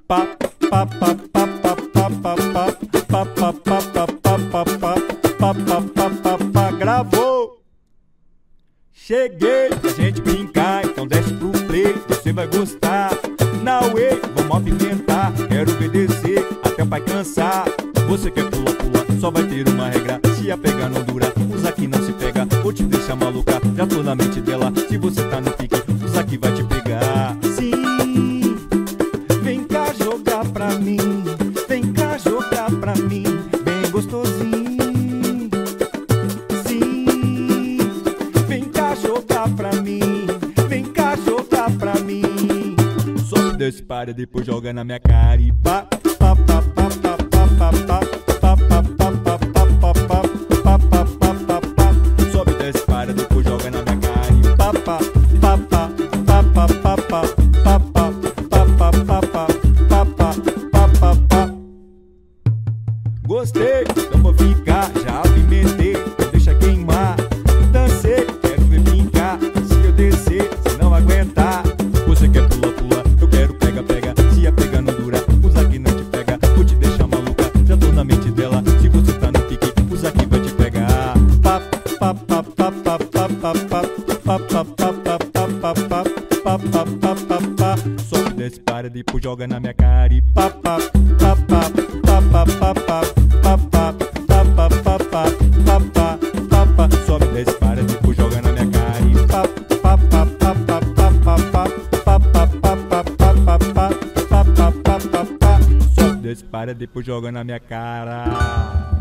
pá, pá, pá, pá, pá, pá, pá, pá, pá, pá, pá, pá, pá, pá, pá, pá, pá, pá, pá, gravou. Cheguei pra gente brincar, então desce pro play, você vai gostar. Na way, vamos movimentar, quero obedecer até o pai cansar. Você quer pula, pula, só vai ter uma regra. Se a pegar não dura, usa que não se pega. Vou te deixar maluca, já tô na mente dela. Se você tá no pique, usa que vai te pegar. Sim, vem cá jogar pra mim, vem cá jogar pra mim, bem gostosinho. Sim, vem cá jogar pra mim, vem cá jogar pra mim. Sobe, desce, para, depois joga na minha cara e pá, pá, pá, pá, pá, pá, pá, pá. Sobe, desce, para, depois joga na minha cara e pá, pá, pá, pá, pá, pá, pá, pá, pá, pá, pá, pá, pá, pá, pá, pá. Gostei, então vou ficar, já apimentei, deixa queimar. Dancei, quero ver brincar, se eu descer, se não aguentar. Você quer pula, pula, eu quero pega, pega. Se a pega não dura, usa que não te pega. Vou te deixar maluca, já tô na mente dela. Se você tá no pique, usa que vai te pegar. Pá, pá, pá, pá, pá, pá, pá, pá, pá, pá, pá, pá, pá, pá, pá, pá, pá, pá, pá. Sobe, desce, para, depois joga na minha cara e pá, pá, pá, pá, pá, pá, pá, pá, pá, pá, pá, pá, pá, pá, pá, pá, pá. Sobe, desce, para, depois joga na minha cara e pá, pá, pá, pá, pá, pá, pá, pá, pá, pá, pá, pá, pá, pá, pá, pá, pá, pá, pá, pá. Sobe, desce, para, depois joga na minha cara.